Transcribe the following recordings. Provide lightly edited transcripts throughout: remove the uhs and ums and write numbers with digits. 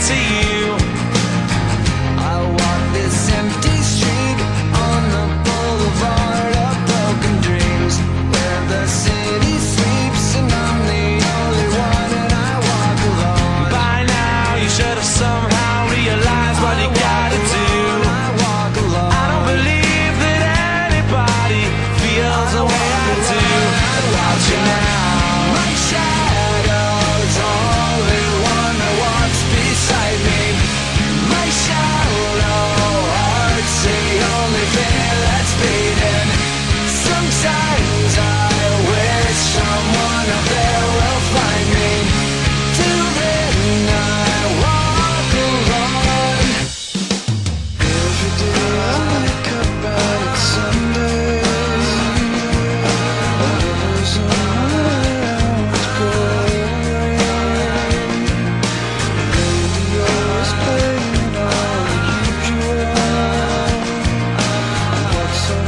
to you. I walk this empty street on the boulevard of broken dreams, where the city sleeps and I'm the only one and I walk alone. By now you should have somehow realized what you gotta do. I walk alone. I don't believe that anybody feels the way I do about you now. My shadow's only one that walks beside me. My shallow heart's the only thing that's beating. Sometimes I wish someone up there will find me. Till then I walk alone. Every day I wake up and it's Sunday. There's nowhere to go. Radio is playing all the usual. What's so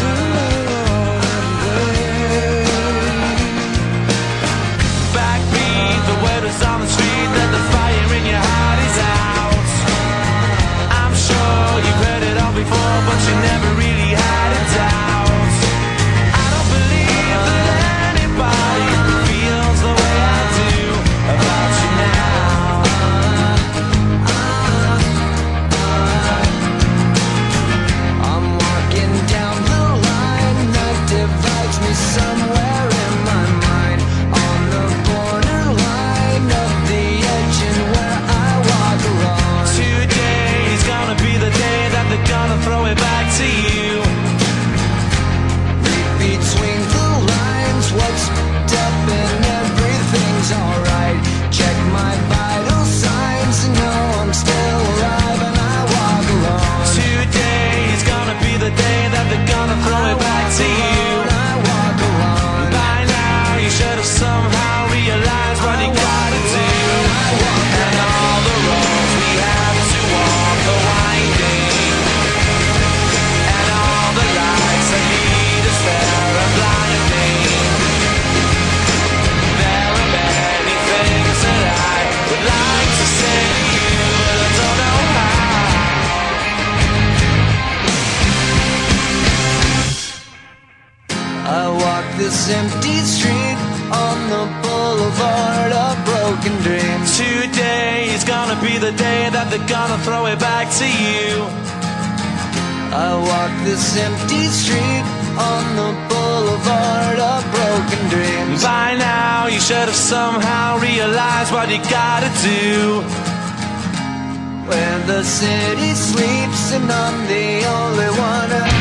Backbeat, the word is on the street that the fire in your heart is out. I'm sure you've heard it all before, but you never really had a doubt. I don't believe that anybody feels the way I do about you now. I'm walking down the line that divides me somewhere in my mind, on the borderline of the edge and where I walk alone. Today is gonna be the day that they're gonna throw it back to you. Read between the lines, what's up and everything's alright. Check my vital signs and know I'm still alive and I walk alone. Today is gonna be the day that they're gonna throw it back to you. I walk alone. By now you should have somehow realized what you gotta do. And all the roads we have to walk are winding, and all the lights that lead us there are blinding. There are many things that I would like to say to you, but I don't know how. I walk this empty street on the boulevard of broken dreams. Today is gonna be the day that they're gonna throw it back to you. I walk this empty street on the boulevard of broken dreams. By now you should have somehow realized what you gotta do. Where the city sleeps and I'm the only one